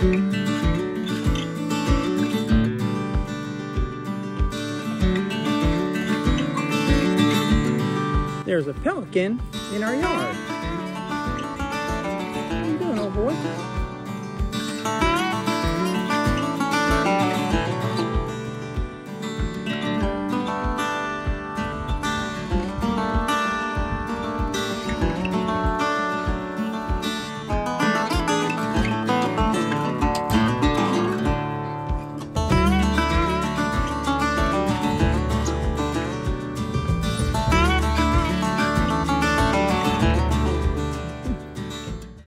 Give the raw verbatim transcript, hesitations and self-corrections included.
There's a pelican in our yard. What are you doing, old boy?